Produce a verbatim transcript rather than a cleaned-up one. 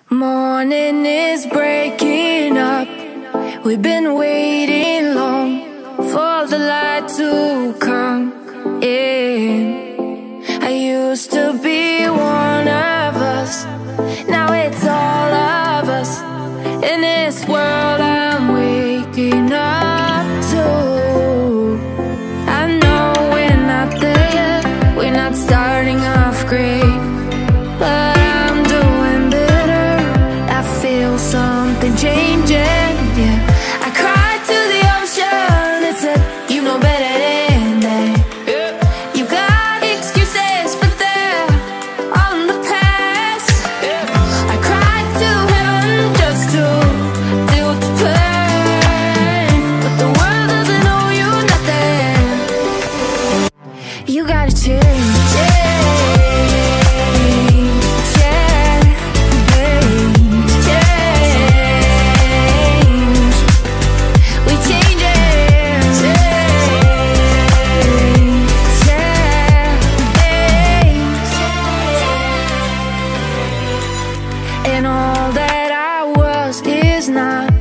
Morning is breaking up. We've been waiting long for the light to come in. I used to be one of us, now it's all of us. In this world I'm waking up to. I know we're not there yet, we're not starting off great, but I'm doing better. I feel something changing, yeah. I cried to the ocean and said, you know better than that. You got excuses, but they're all in the past. I cried to heaven just to deal with the pain, but the world doesn't owe you nothing. You gotta change, change, yeah, babe, change. We changing, change, yeah, babe. And all that I was is not